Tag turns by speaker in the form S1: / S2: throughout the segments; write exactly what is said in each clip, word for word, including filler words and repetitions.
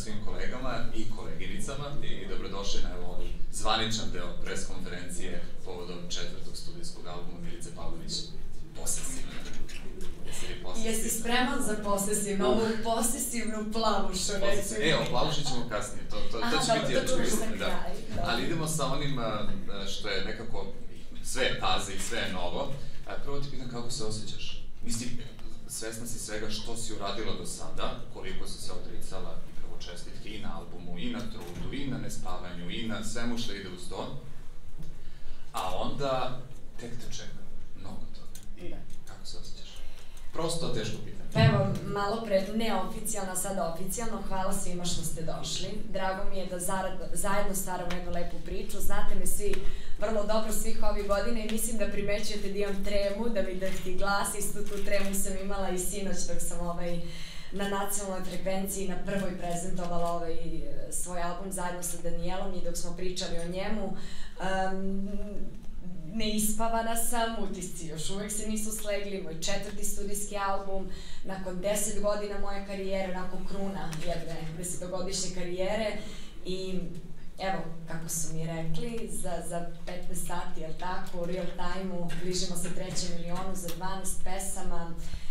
S1: svim kolegama i koleginicama i dobrodošli na evo ovaj zvaničan deo pres konferencije povodom četvrtog studijskog albuma Milice Pavlović Posesivna.
S2: Jesi spreman za posesivnu, ovu posesivnu plavušu?
S1: Evo, plavušit ćemo kasnije, to će biti još uvijek. Ali idemo sa onim što je nekako sve je taze i sve je novo. Prvo ti pitam kako se osjećaš? Mislim, svesna si svega što si uradila do sada, koliko si se odricala i prvo čestitke i na albumu, i na trudu, i na nespavanju, i na svemu što ide uz to. A onda tek te čeka mnogo toga. Kako se osjećaš? Prosto teško pitanje.
S2: Pa evo, malo pre neoficijalno, sada oficijalno, hvala svima što ste došli. Drago mi je da zajedno stvaramo jednu lepu priču. Znate me svi vrlo dobro svih ovih godina i mislim da primećujete da imam tremu, da mi drhti glas. Istu tu tremu sam imala i sinoć dok sam na nacionalnoj frekvenciji na prvoj prezentovala svoj album zajedno sa Danijelom i dok smo pričali o njemu. Neispavana sam, utisci još uvek se nisu slegli, moj četvrti studijski album, nakon deset godina moje karijere, nakon kruna jedne desetogodišnje karijere i evo, kako su mi rekli, za petnaest sati, jel tako, u real time-u, bližimo se trećem milionu za dvanaest pesama,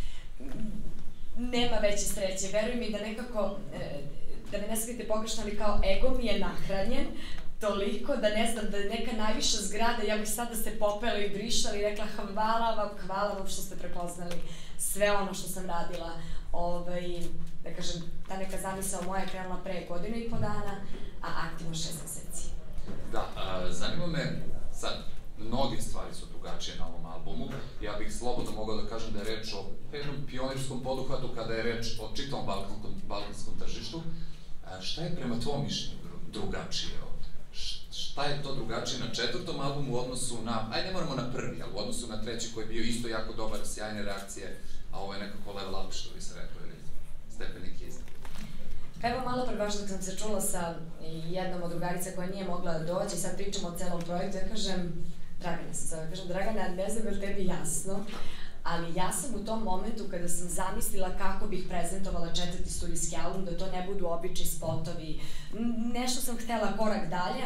S2: nema veće sreće, veruj mi da nekako, da me ne shvatite pogrešno, ali kao ego mi je nahranjen, toliko da ne znam, da je neka najviša zgrada, ja bih sada se popela i vrištala i rekla hvala vam, hvala vam što ste prepoznali sve ono što sam radila. Da kažem, ta neka zamisao moja je krenula pre godinu i po dana, a aktivno šest meseci.
S1: Da, zanima me sad, mnoge stvari su drugačije na ovom albumu. Ja bih slobodno mogao da kažem da je reč o jednom pionirskom poduhvatu kada je reč o čitavom balkanskom tržištu. Šta je prema tvom mišljenju drugačije ovde? Šta je to drugačije na četvrtom albumu u odnosu na, ajde ne moramo na prvi, ali u odnosu na treći koji je bio isto jako dobar, sjajne reakcije, a ovo je nekako level up što bi se rekao, ili stepenik iznad.
S2: Evo malo pre baš dok sam se čula sa jednom od drugarica koja nije mogla doći i sad pričamo o celom projektu, ja kažem, Dragana se zove, kažem, Dragana, ne znam je li tebi jasno, ali ja sam u tom momentu kada sam zamislila kako bih prezentovala četvrti studijski album, da to ne budu obični spotovi, nešto sam htela korak dalje,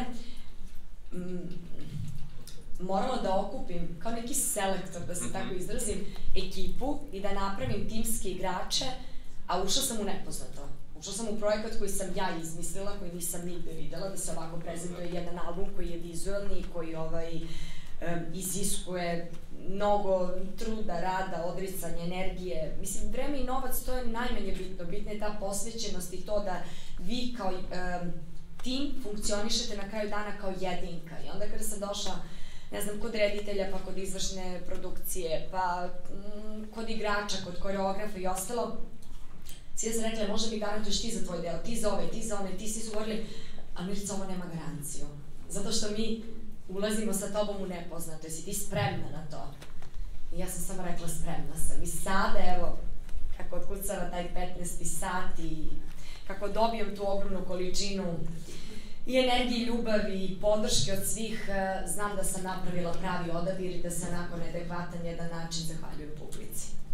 S2: morala da okupim, kao neki selektor, da se tako izrazim, ekipu i da napravim timske igrače, a ušla sam u nepoznato. Ušla sam u projekat koji sam ja izmislila, koji nisam nigde videla, da se ovako prezentuje jedan album koji je vizualni, koji iziskuje mnogo truda, rada, odricanja, energije. Mislim, vreme i novac, to je najmanje bitno. Bitna je ta posvećenost i to da vi kao tim funkcionišete na kraju dana kao jedinka. I onda kada sam došla, ne znam, kod reditelja, pa kod izvršne produkcije, pa kod igrača, kod koreografa i ostalo, svi da sam rekla, možda mi garantuješ ti za tvoj deo, ti za ovaj, ti za onaj, ti svi su govorili, a Milica, ovo nema garanciju. Zato što mi ulazimo sa tobom u nepoznato, jesi ti spremna na to? I ja sam samo rekla, spremna sam. I sada, evo, kako otkucava taj petnaesti sat i kako dobijem tu ogromnu količinu i energije, ljubavi i podrške od svih, znam da sam napravila pravi odabir i da sam nakon adekvatan jedan način zahvaljujem publici.